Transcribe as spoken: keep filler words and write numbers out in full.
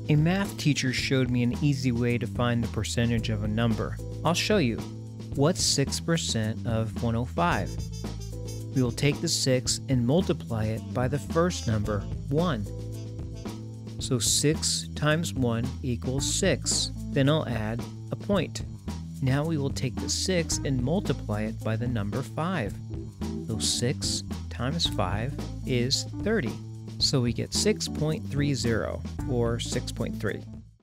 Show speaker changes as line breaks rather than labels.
A math teacher showed me an easy way to find the percentage of a number. I'll show you. What's six percent of one hundred five? We will take the six and multiply it by the first number, one. So six times one equals six. Then I'll add a point. Now we will take the six and multiply it by the number five. So six times five is thirty. So we get six point three zero, or six point three.